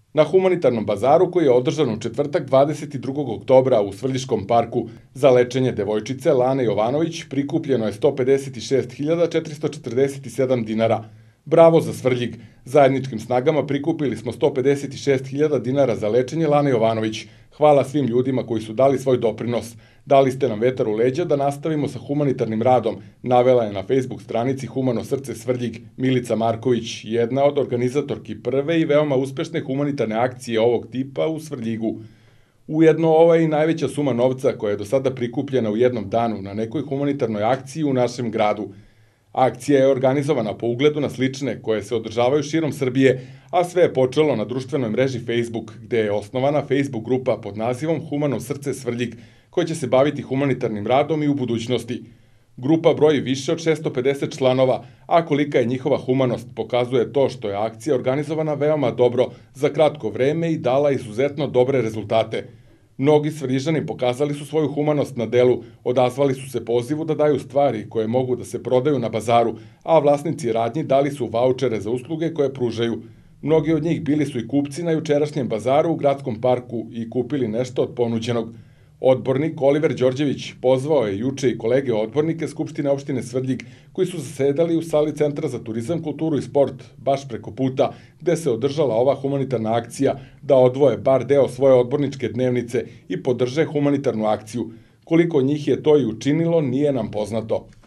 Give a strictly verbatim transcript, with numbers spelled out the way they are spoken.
Na humanitarnom bazaru koji je održan u četvrtak dvadeset drugog oktobra u Svrljiškom parku za lečenje devojčice Lane Jovanović prikupljeno je sto pedeset šest hiljada četiristo četrdeset sedam dinara. Bravo za Svrljig! Zajedničkim snagama prikupili smo sto pedeset šest hiljada dinara za lečenje Lane Jovanović. Hvala svim ljudima koji su dali svoj doprinos. Dali ste nam vetar u leđa da nastavimo sa humanitarnim radom, navela je na Facebook stranici Humano srce Svrljig Milica Marković, jedna od organizatorki prve i veoma uspešne humanitarne akcije ovog tipa u Svrljigu. Ujedno, ova je i najveća suma novca koja je do sada prikupljena u jednom danu na nekoj humanitarnoj akciji u našem gradu. Akcija je organizovana po ugledu na slične koje se održavaju širom Srbije, a sve je počelo na društvenoj mreži Facebook, gde je osnovana Facebook grupa pod nazivom Humano srce Svrljig, koja će se baviti humanitarnim radom i u budućnosti. Grupa broji više od šesto pedeset članova, a kolika je njihova humanost pokazuje to što je akcija organizovana veoma dobro za kratko vreme i dala izuzetno dobre rezultate. Mnogi Svrljižani pokazali su svoju humanost na delu, odazvali su se pozivu da daju stvari koje mogu da se prodaju na bazaru, a vlasnici radnji dali su vaučere za usluge koje pružaju. Mnogi od njih bili su i kupci na jučerašnjem bazaru u gradskom parku i kupili nešto od ponuđenog. Odbornik Oliver Đorđević pozvao je juče i kolege odbornike Skupštine opštine Svrljig koji su zasedali u sali Centra za turizam, kulturu i sport, baš preko puta, gde se održala ova humanitarna akcija, da odvoje bar deo svoje odborničke dnevnice i podrže humanitarnu akciju. Koliko njih je to i učinilo, nije nam poznato.